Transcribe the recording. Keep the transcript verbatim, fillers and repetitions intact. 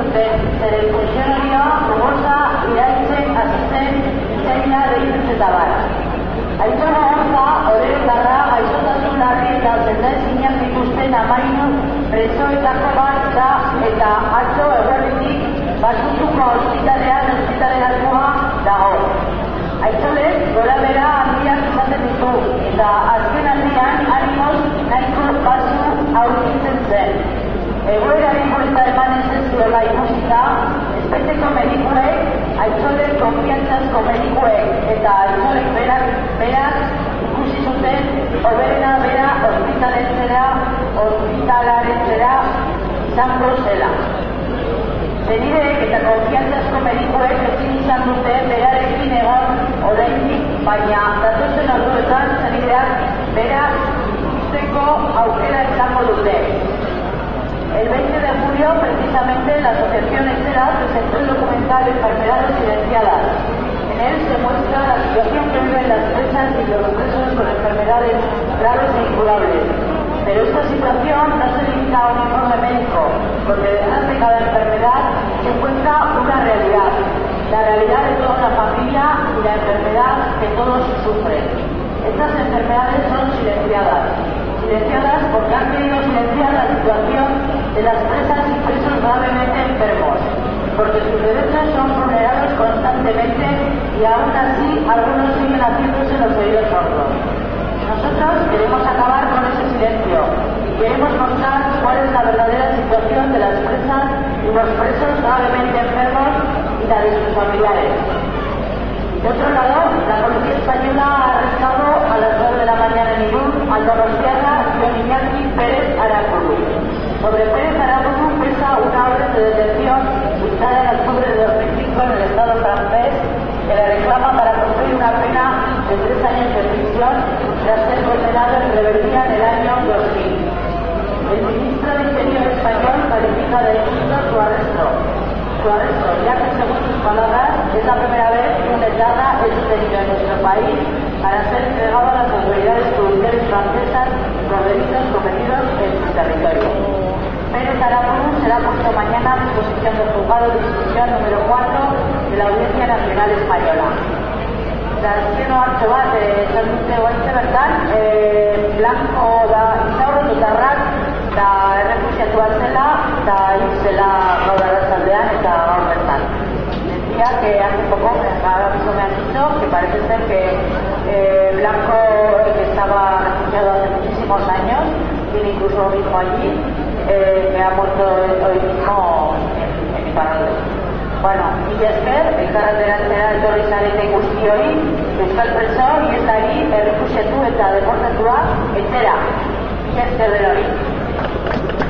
zuten, zeren funtzionarioa gogoza irailtzen hasi zen itzaila deituz eta bat. Aitor Gogorza, orerutarra, gaixotasun larri eta sendaezinak dituzten hamahiru presoetako bat da eta atzo eguerditik Basurtuko ospitalean ospitaleratua dago. Aitzolek gora bera handiak izaten ditu eta azken aldian animoz nahiko basu aurkitzen zen. Egoeraren buelta eman ez zuela ikusita, espeteko medikuek, Aitzolek konfiantzazko medikuek eta Aitzolek berak, berak ikusi zuten hoberena bera ospitaletzera, ospitalaretzera izango zela. Zenideek eta konfiantzazko medikuek ezin izan dute berarekin egon oraindik, baina datozen orduetan zenideak berak ikusteko aukera izango dute. El veinte de julio, precisamente, la asociación Etxera presentó el documental Enfermedades Silenciadas. En él se muestra la situación que viven las presas y los presos con enfermedades graves e incurables. Pero esta situación no se limita a un informe médico, porque detrás de cada enfermedad se encuentra una realidad, la realidad de toda la familia y la enfermedad que todos sufren. Estas enfermedades son silenciadas, silenciadas porque han querido silenciar la situación de las presas y presos gravemente enfermos, porque sus derechos son vulnerados constantemente y aún así algunos siguen haciéndose los oídos sordos. Nosotros queremos acabar con ese silencio y queremos mostrar cuál es la verdadera situación de las presas y los presos gravemente enfermos y la de sus familiares. De otro lado, la policía española ha arrestado a las nueve de la mañana en Irún al donostiarra Jon Iñaki Pérez Aramburu. Sobre Pérez Aramburu pesa una orden de detención dictada en octubre de dos mil cinco en el Estado francés que le reclama para cumplir una pena de tres años de prisión tras ser condenado en rebeldía en el año dos mil. El ministro de Interior español califica de injusto su arresto, su arresto, ya que según sus palabras es la primera vez que un etarra es detenido en nuestro país para ser entregado a las autoridades judiciales francesas por delitos cometidos en su territorio. Pérez Aramburu será puesto mañana a disposición del juzgado de instrucción número cuatro de la Audiencia Nacional Española. Azkeno hartze bat, esan dute oaitze bertan, Blanco da Isauro dutarrak eta errefusiatua zela eta hil zela gaur arratsaldean eta gaur bertan. Decía que hace poco, ahora mismo me han dicho, que parece ser que eh, Blanco, que estaba refugiado hace muchísimos años, tiene incluso un hijo allí, eh, que ha muerto hoy mismo en, en Iparralde. Bueno, mila esker, elkarreteratzera etorri zarete guztioi, euskal preso, iesari, errefusiatu eta deportatua, etxera. Mila esker berori.